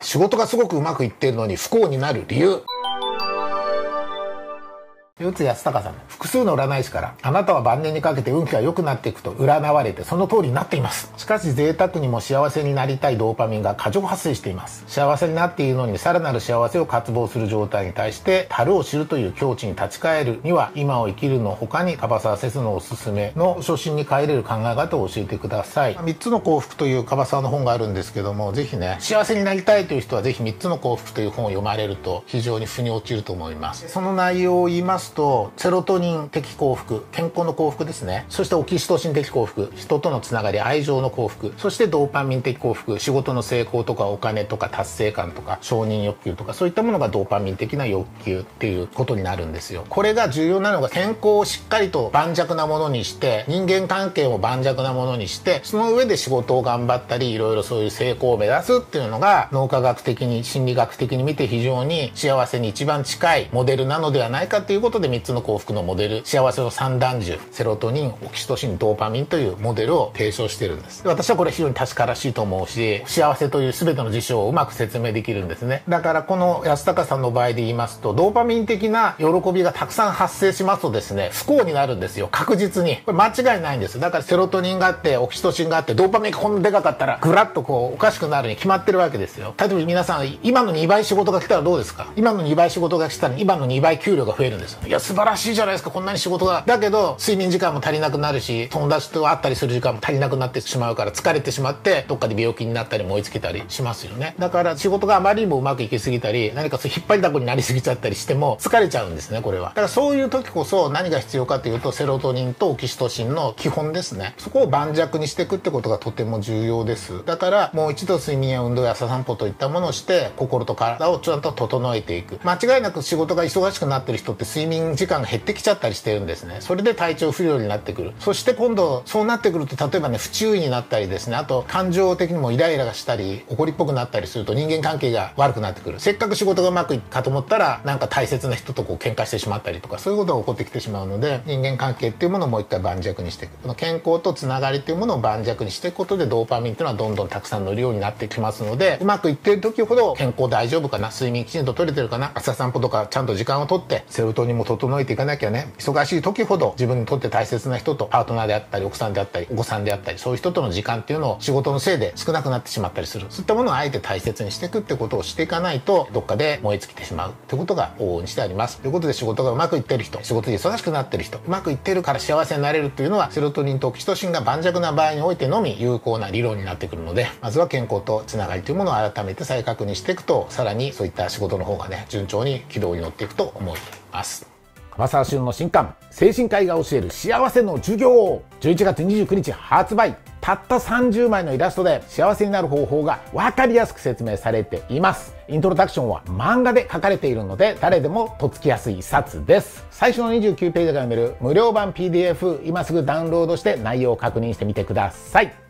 仕事がすごくうまくいっているのに不幸になる理由。四谷安隆さん、複数の占い師からあなたは晩年にかけて運気が良くなっていくと占われて、その通りになっています。しかし贅沢にも幸せになりたいドーパミンが過剰発生しています。幸せになっているのにさらなる幸せを渇望する状態に対して足を知るという境地に立ち返るには、今を生きるの他に樺沢先生のおすすめの初心に帰れる考え方を教えてください。3つの幸福という樺沢の本があるんですけども、ぜひね、幸せになりたいという人はぜひ3つの幸福という本を読まれると非常に腑に落ちると思います。その内容を言いますと、セロトニン的幸福、健康の幸福ですね。そしてオキシトシン的幸福、人とのつながり、愛情の幸福。そしてドーパミン的幸福、仕事の成功とかお金とか達成感とか承認欲求とか、そういったものがドーパミン的な欲求っていうことになるんですよ。これが重要なのが、健康をしっかりと盤石なものにして、人間関係を盤石なものにして、その上で仕事を頑張ったり、いろいろそういう成功を目指すっていうのが、脳科学的に心理学的に見て非常に幸せに一番近いモデルなのではないかということで、3つの幸福のモデル、幸せの三段重、セロトニン、オキシトシン、ドーパミンというモデルを提唱しているんです。私はこれ非常に確からしいと思うし、幸せという全ての事象をうまく説明できるんですね。だからこの安隆さんの場合で言いますと、ドーパミン的な喜びがたくさん発生しますとですね、不幸になるんですよ、確実に。これ間違いないんです。だからセロトニンがあってオキシトシンがあって、ドーパミンがこんなでかかったらグラッとこうおかしくなるに決まってるわけですよ。例えば皆さん、今の2倍仕事が来たらどうですか？今の2倍仕事が来たら今の2倍給料が増えるんですよ。いや素晴らしいじゃないですか、こんなに仕事が。だけど睡眠時間も足りなくなるし、友達と会ったりする時間も足りなくなってしまうから、疲れてしまってどっかで病気になったり燃え尽きたりしますよね。だから仕事があまりにもうまくいきすぎたり、何かそう引っ張りだこになりすぎちゃったりしても疲れちゃうんですね、これは。だからそういう時こそ何が必要かというと、セロトニンとオキシトシンの基本ですね。そこを盤石にしていくってことがとても重要です。だからもう一度睡眠や運動や朝散歩といったものをして、心と体をちゃんと整えていく。間違いなく仕事が忙しくなってる人って睡眠時間が減ってきちゃったりしてるんですね。それで体調不良になってくる。そして今度そうなってくると、例えばね、不注意になったりですね、あと感情的にもイライラしたり怒りっぽくなったりすると、人間関係が悪くなってくる。せっかく仕事がうまくいくかと思ったら、なんか大切な人とこう喧嘩してしまったりとか、そういうことが起こってきてしまうので、人間関係っていうものをもう一回盤石にしていく。この健康とつながりっていうものを盤石にしていくことで、ドーパミンっていうのはどんどんたくさん乗るようになってきますので、うまくいっている時ほど健康大丈夫かな、睡眠きちんと取れてるかな、朝散歩とかちゃんと時間をとってセロトニンも整えていかなきゃね。忙しい時ほど自分にとって大切な人と、パートナーであったり奥さんであったりお子さんであったり、そういう人との時間っていうのを仕事のせいで少なくなってしまったりする。そういったものをあえて大切にしていくってことをしていかないと、どっかで燃え尽きてしまうってことが往々にしてあります。ということで、仕事がうまくいっている人、仕事で忙しくなっている人、うまくいっているから幸せになれるというのは、セロトニンとオキシトシンが盤石な場合においてのみ有効な理論になってくるので、まずは健康とつながりというものを改めて再確認していくと、さらにそういった仕事の方がね、順調に軌道に乗っていくと思います。樺沢俊の新刊、精神科医が教える幸せの授業、11月29日発売。たった30枚のイラストで幸せになる方法が分かりやすく説明されています。イントロダクションは漫画で書かれているので、誰でもとっつきやすい一冊です。最初の29ページが読める無料版 PDF、今すぐダウンロードして内容を確認してみてください。